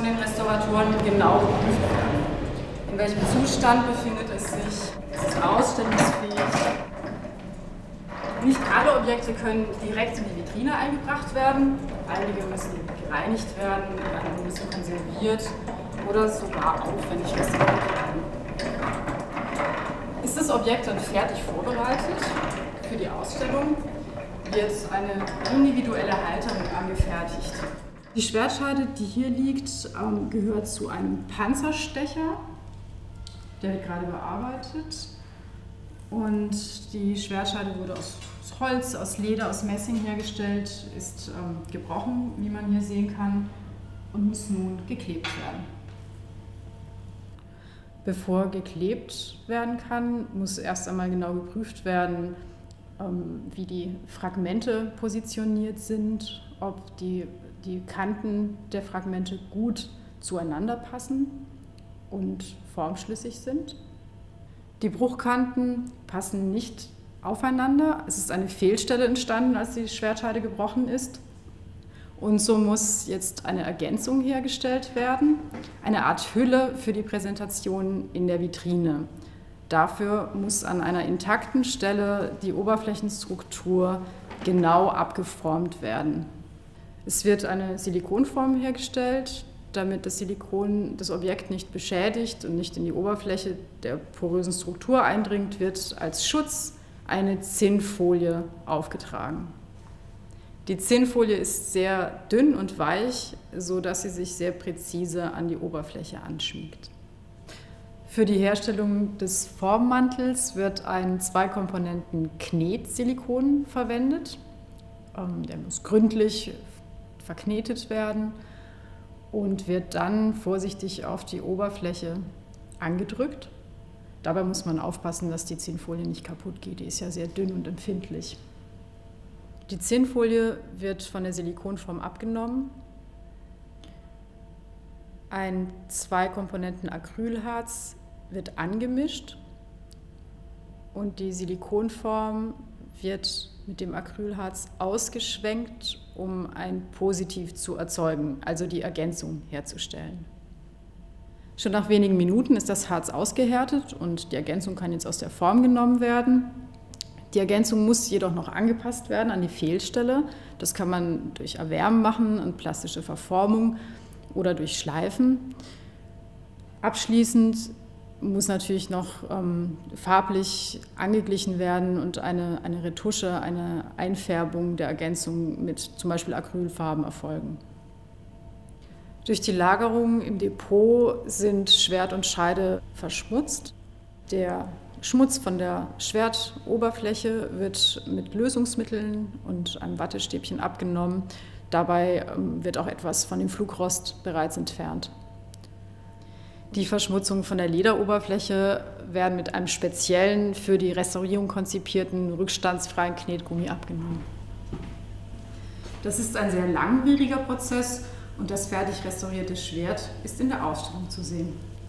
von den Restauratoren genau geprüft werden. In welchem Zustand befindet es sich? Ist es ausstellungsfähig? Nicht alle Objekte können direkt in die Vitrine eingebracht werden. Einige müssen gereinigt werden, einige müssen konserviert oder sogar aufwendig restauriert werden. Ist das Objekt dann fertig vorbereitet für die Ausstellung, wird eine individuelle Halterung angefertigt. Die Schwertscheide, die hier liegt, gehört zu einem Panzerstecher. Der wird gerade bearbeitet. Und die Schwertscheide wurde aus Holz, aus Leder, aus Messing hergestellt, ist gebrochen, wie man hier sehen kann, und muss nun geklebt werden. Bevor geklebt werden kann, muss erst einmal genau geprüft werden, wie die Fragmente positioniert sind, ob die Kanten der Fragmente gut zueinander passen und formschlüssig sind. Die Bruchkanten passen nicht aufeinander. Es ist eine Fehlstelle entstanden, als die Schwertscheide gebrochen ist. Und so muss jetzt eine Ergänzung hergestellt werden, eine Art Hülle für die Präsentation in der Vitrine. Dafür muss an einer intakten Stelle die Oberflächenstruktur genau abgeformt werden. Es wird eine Silikonform hergestellt, damit das Silikon das Objekt nicht beschädigt und nicht in die Oberfläche der porösen Struktur eindringt, wird als Schutz eine Zinnfolie aufgetragen. Die Zinnfolie ist sehr dünn und weich, sodass sie sich sehr präzise an die Oberfläche anschmiegt. Für die Herstellung des Formmantels wird ein 2-Komponenten-Knetsilikon verwendet. Der muss gründlich verknetet werden und wird dann vorsichtig auf die Oberfläche angedrückt. Dabei muss man aufpassen, dass die Zinnfolie nicht kaputt geht. Die ist ja sehr dünn und empfindlich. Die Zinnfolie wird von der Silikonform abgenommen. Ein 2-Komponenten-Acrylharz wird angemischt und die Silikonform wird mit dem Acrylharz ausgeschwenkt, um ein Positiv zu erzeugen, also die Ergänzung herzustellen. Schon nach wenigen Minuten ist das Harz ausgehärtet und die Ergänzung kann jetzt aus der Form genommen werden. Die Ergänzung muss jedoch noch angepasst werden an die Fehlstelle. Das kann man durch Erwärmen machen und plastische Verformung oder durch Schleifen. Abschließend muss natürlich noch farblich angeglichen werden und eine Retusche, eine Einfärbung der Ergänzung mit zum Beispiel Acrylfarben erfolgen. Durch die Lagerung im Depot sind Schwert und Scheide verschmutzt. Der Schmutz von der Schwertoberfläche wird mit Lösungsmitteln und einem Wattestäbchen abgenommen. Dabei wird auch etwas von dem Flugrost bereits entfernt. Die Verschmutzungen von der Lederoberfläche werden mit einem speziellen, für die Restaurierung konzipierten, rückstandsfreien Knetgummi abgenommen. Das ist ein sehr langwieriger Prozess und das fertig restaurierte Schwert ist in der Ausstellung zu sehen.